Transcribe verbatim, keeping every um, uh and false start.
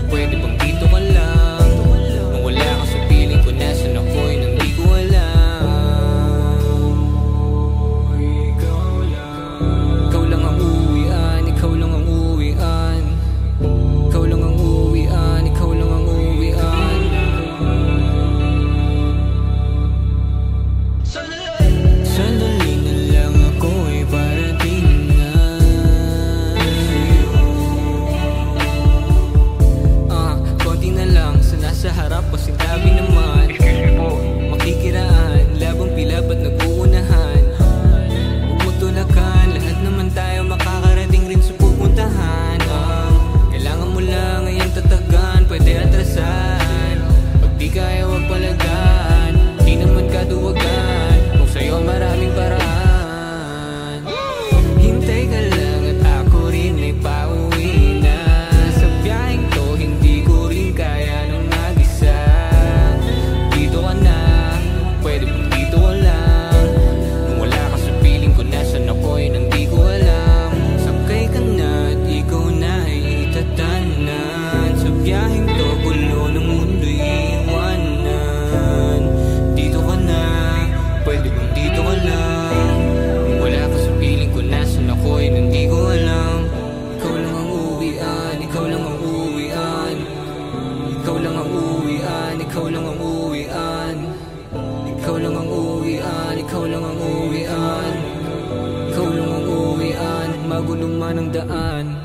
Pwede bang dito ka lang? Mawala ka sa piling ko, nasan ako'y nang di ko alam. Ikaw lang ang uwian, ikaw lang ang uwian. Ikaw lang ang uwian, ikaw lang ang uwian. Sandali na lang ako'y parating na. Ah, konti na lang sa nasa harap, pasintabi naman. Makikiraan, labang pila ba't nag-uunahan? Huwag mo tulakan, lahat naman tayo makakarating rin sa pupuntahan. Ah, kailangan mo lang ngayong tatagan, pwede atrasan. Pag di kaya wag palagaan, di naman kaduwagan. Kung sa'yo maraming paraan, hintay ka lang at ako rin ay pauwi na. Sa biyaheng to, hindi ko rin kaya nang mag-isa. Dito ka na, pwede bang dito ka lang? Kung wala ka sa piling ko, nasan ako'y nang di ko alam. Sakay ka na at ikaw na ay itatanan. Sa biyaheng to, gulo ng mundo'y iwanan. Dito ka na, pwede bang dito ka lang? Kung wala ka sa piling ko, nasan ako'y nang di ko alam. Ikaw lang ang uwian, ikaw lang ang uwian. Ikaw lang ang uwian, ikaw lang ang uwian. Ikaw lang ang uwian, ikaw lang ang uwian. Ikaw lang ang uwian, magulong man ang daan.